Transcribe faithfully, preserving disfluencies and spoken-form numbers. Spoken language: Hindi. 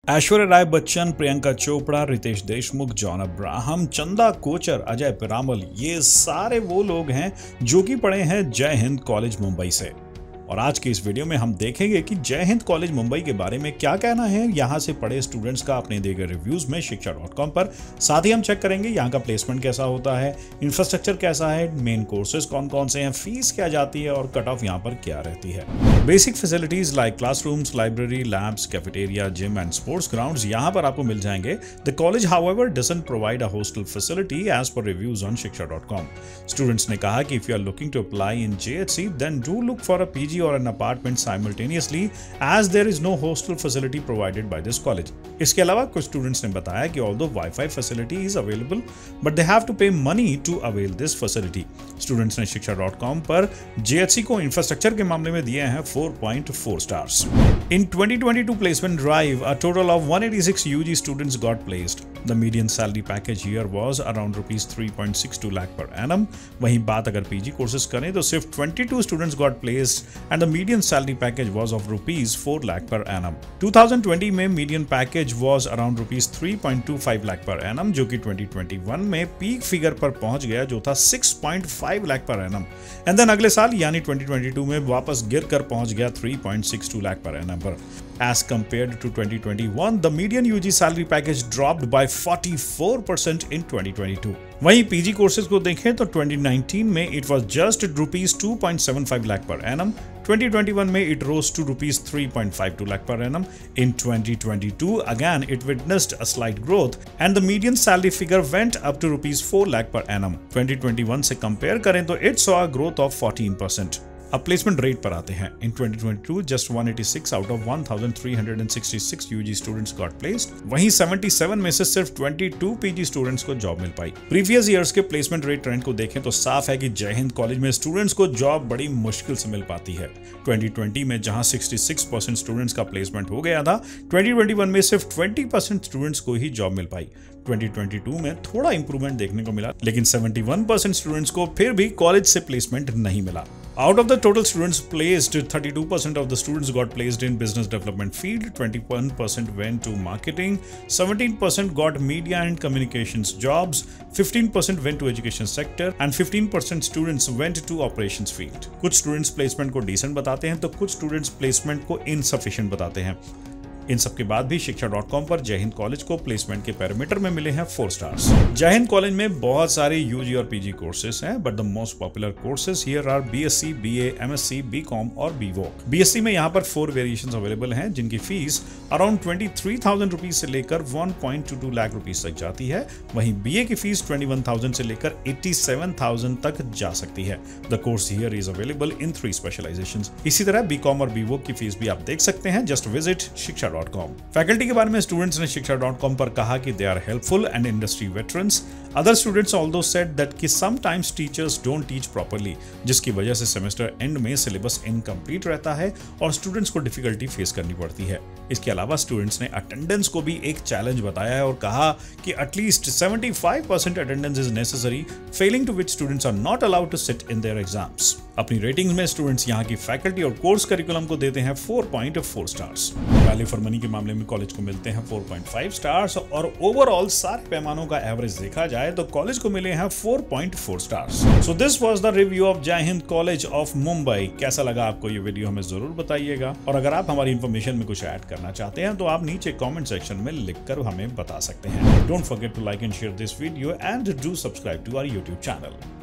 ऐश्वर्या राय बच्चन, प्रियंका चोपड़ा, रितेश देशमुख, जॉन अब्राहम, चंदा कोचर, अजय पिरामल, ये सारे वो लोग हैं जो कि पढ़े हैं जय हिंद कॉलेज मुंबई से। और आज के इस वीडियो में हम देखेंगे कि जय हिंद कॉलेज मुंबई के बारे में क्या कहना है यहाँ से पढ़े स्टूडेंट्स का अपने दिए गए रिव्यूज में शिक्षा डॉट कॉम पर। साथ ही हम चेक करेंगे यहाँ का प्लेसमेंट कैसा होता है, इंफ्रास्ट्रक्चर कैसा है, मेन कोर्सेज कौन कौन से हैं, फीस क्या जाती है और कट ऑफ यहाँ पर क्या रहती है। Basic facilities like classrooms, library, labs, cafeteria, gym and sports grounds यहाँ पर आपको मिल जाएंगे। The college however doesn't provide a hostel facility as per reviews on Shiksha dot com. Students ने कहा कि if you are looking to apply in J H C then do look for a PG or an apartment simultaneously as there is no hostel facility provided by this college. इसके अलावा कुछ स्टूडेंट्स ने बताया कि although Wi-Fi facility is available but they have to pay money to avail this facility. Students ने शिक्षा डॉट कॉम पर जे एच सी को इंफ्रास्ट्रक्चर के मामले में दिए हैं four point four stars. In twenty twenty-two placement drive, a total of one hundred eighty-six U G students got placed. The median salary package here was around rupees three point six two lakh per annum. वहीं बात अगर पीजी कोर्सेज करें तो सिर्फ twenty-two students got placed and the median salary package was of rupees four lakh per annum. twenty twenty में median package was around rupees three point two five lakh per annum, जो कि twenty twenty-one में पीक फिगर पर पहुंच गया जो था six point five lakh per annum. And then अगले साल यानी twenty twenty-two में वापस गिर कर पहुंच गया three point six two lakh per annum पर। As compared to twenty twenty-one, the median U G salary package dropped by forty-four percent in twenty twenty-two. वहीं पीजी कोर्सेज को देखें तो twenty nineteen में it was just rupees two point seven five lakh per annum. twenty twenty-one में it rose to rupees three point five two lakh per annum. In twenty twenty-two, again it witnessed a slight growth and the median salary figure went up to rupees four lakh per annum. twenty twenty-one से कंपेयर करें तो it saw a growth of fourteen percent. अब प्लेसमेंट रेट पर आते हैं। इन twenty twenty-two just one eighty-six out of one thousand three hundred sixty-six U G students got placed. वहीं seventy-seven में से सिर्फ twenty-two पीजी स्टूडेंट्स को जॉब मिल पाई। प्रीवियस ईयर्स के प्लेसमेंट रेट ट्रेंड को देखें तो साफ है कि जय हिंद कॉलेज में स्टूडेंट्स को जॉब बड़ी मुश्किल से मिल पाती है। twenty twenty में जहां sixty-six percent स्टूडेंट्स का प्लेसमेंट हो गया था, twenty twenty-one में सिर्फ twenty percent स्टूडेंट्स को ही जॉब मिल पाई। twenty twenty-two में थोड़ा इंप्रूवमेंट देखने को मिला, लेकिन seventy-one percent स्टूडेंट्स को फिर भी कॉलेज से प्लेसमेंट नहीं मिला। Out of the total students placed, thirty-two percent of the students got placed in business development field, twenty-one percent went to marketing, seventeen percent got media and communications jobs, fifteen percent went to education sector and fifteen percent students went to operations field. कुछ students placement को decent बताते हैं तो कुछ students placement को insufficient बताते हैं। इन सब के बाद भी शिक्षा डॉट कॉम पर जय हिंद कॉलेज को प्लेसमेंट के पैरामीटर में मिले हैं फोर स्टार्स। जय हिंद कॉलेज में बहुत सारे यूजी और पीजी कोर्सेज हैं, but the most popular courses here are BSc, BA, MSc, BCom और बीवोक। बीएससी में यहाँ पर फोर वेरिएशंस अवेलेबल हैं जिनकी fees around twenty three thousand rupees से लेकर one point two two lakh rupees तक जाती है। वहीं बीए की फीस ट्वेंटी वन थाउजेंड से लेकर एट्टी सेवन थाउजेंड तक जा सकती है। The course here is available in three specializations. इसी तरह बीकॉम और बीवोक की फीस भी आप देख सकते हैं। Just visit Shiksha dot com. Faculty के बारे में स्टूडेंट्स ने शिक्षा डॉट कॉम पर कहा कि they are helpful and industry veterans. Other students although said that कि sometimes teachers don't teach properly, जिसकी वजह से सेमेस्टर एंड में सिलेबस इनकम्प्लीट रहता है और स्टूडेंट्स को डिफिकल्टी फेस करनी पड़ती है। इसके अलावा स्टूडेंट्स ने अटेंडेंस को भी एक चैलेंज बताया है और कहा कि at least seventy-five percent attendance is necessary, failing to which students are not allowed to sit in their exams. अपनी रेटिंग्स में स्टूडेंट्स यहाँ की फैकल्टी और कोर्स करिकुलम को देते हैं four point four stars. Value for money के मामले में कॉलेज को मिलते हैं four point five स्टार्स और ओवरऑल सारे पैमानों का एवरेज देखा जाए तो कॉलेज को मिले हैं four point four stars. So this was the review of Jai Hind college of Mumbai. कैसा लगा आपको ये वीडियो हमें जरूर बताइएगा और अगर आप हमारी इन्फॉर्मेशन में कुछ ऐड करना चाहते हैं तो आप नीचे कमेंट सेक्शन में लिखकर हमें बता सकते हैं। Don't forget to like and share this video and do subscribe to our YouTube channel.